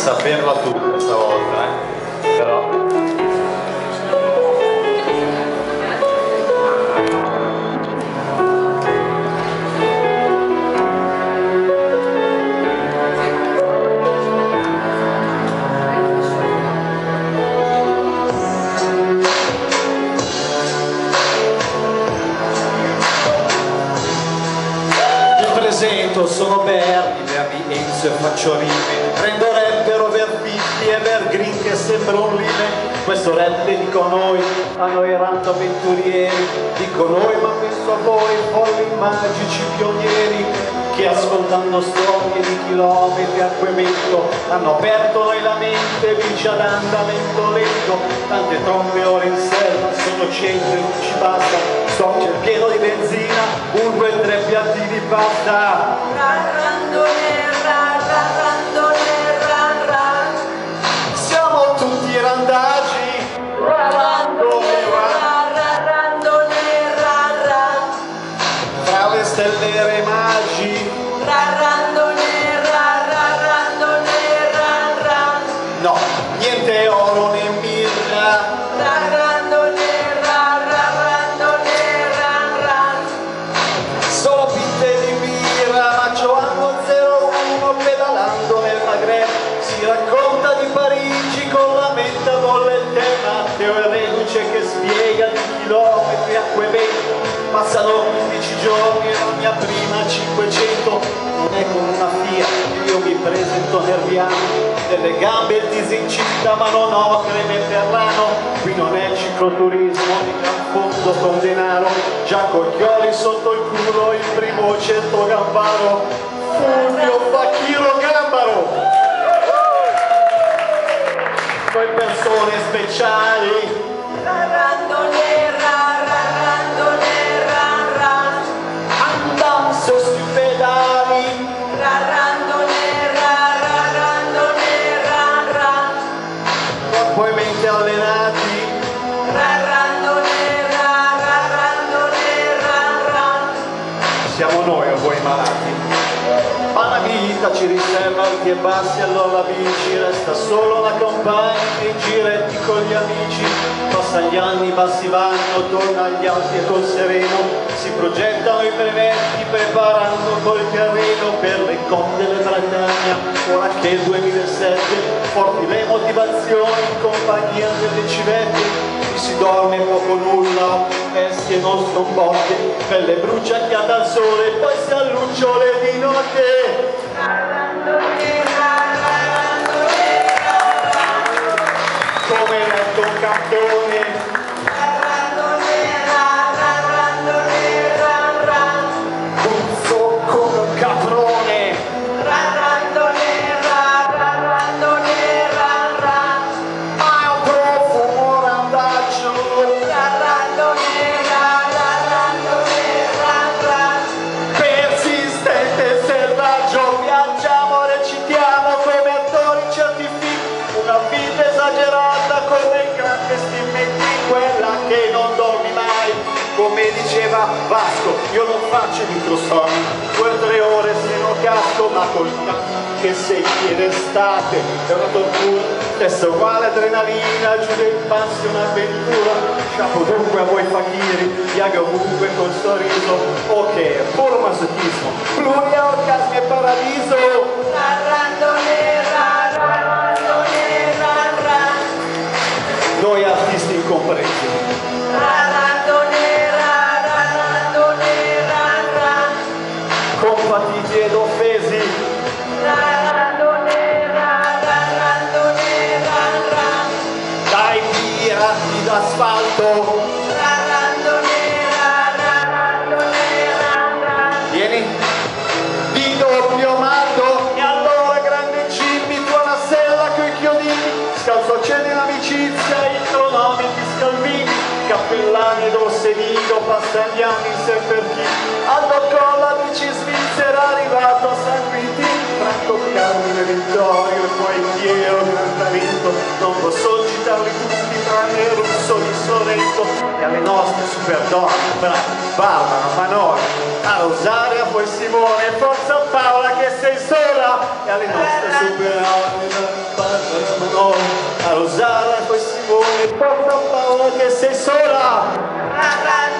saperla tutta stavolta, però sono Bernie, verdi Enzo e faccio rime, rendo rapper over 50 e evergreen che sembra un rime. Questo rap dedico a noi errando avventurieri, dico noi ma penso a voi, folli magici pionieri, che ascoltando storie di chilometri a quemento hanno aperto noi la mente, bici ad andamento lento, tante trombe ore in selva, sono 100 e non ci basta, sto pieno di benzina, 1, 2, 3 piatti di pasta. Siamo tutti randagi, fra le stelle e re magi. No, niente oro né mirra. Solo pitte di birra, Maggio anno 01, pedalando nel Maghreb. Si racconta di Parigi con la menta bollente, Matteo e Reduce che spiega di chilometri a quevento. Passano 15 giorni e la mia prima 500 non è con una Fiat, io mi presento nerviano, delle gambe il disincinta ma non ho creme per l'ano, qui non è cicloturismo di gran fondo con denaro, già coglioli sotto il culo il primo 100 gambaro, Fulvio Facchiro Gambaro, poi persone speciali. Poi mente allenati, siamo noi o voi malati. Ma la vita ci riserva alti e bassi, allora la bici resta solo la compagna che in giretti con gli amici. Passano gli anni, bassi vanno, torna agli alti e col sereno, si progettano i brevetti preparando col terreno per le coppe delle Bretagna. Ora che il 2007, forti le motivazioni in compagnia delle civette, qui si dorme poco nulla, bestie non scomposte, pelle bruciacchiata al sole, poi si allucciole di notte. Come letto un cappone, come diceva Vasco, io non faccio microsoni, 2 o 3 ore se non casco, ma col che sei in estate è una tortura, stessa uguale adrenalina, giù del passo un'avventura, sciapo dunque a voi fakiri, piaga ovunque col sorriso, ok, puro masochismo, pluriorgasmi e paradiso, noi artisti incompresi. Compatiti ed offesi, dai pirati d'asfalto, vieni, di doppio mando, e allora grande Jimmy, tua la sella coi chiodini, scalzo accende l'amicizia, i cronometri scalvini, cappellani d'Ossenigo, passano gli anni sempre chi, Aldo Colla, bici svizzera, arrivato a San Quintin, Franco Carmine Vittorio, e poi Piero Grantamento, non posso citarli tutti tranne il russo di Sorrento, e alle nostre super donne, Barbara, Manora, a Rosaria, poi Simone, forza Paola che sei sola, e alle nostre super donne. Barbara Manolo, a Rosara poi Simone, porta Paola che sei sola.